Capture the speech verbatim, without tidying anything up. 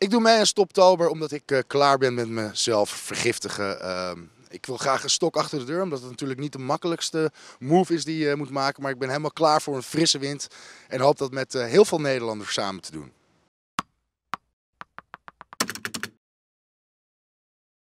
Ik doe mee aan Stoptober omdat ik uh, klaar ben met mezelf vergiftigen. Uh, ik wil graag een stok achter de deur, omdat het natuurlijk niet de makkelijkste move is die je moet maken. Maar ik ben helemaal klaar voor een frisse wind en hoop dat met uh, heel veel Nederlanders samen te doen.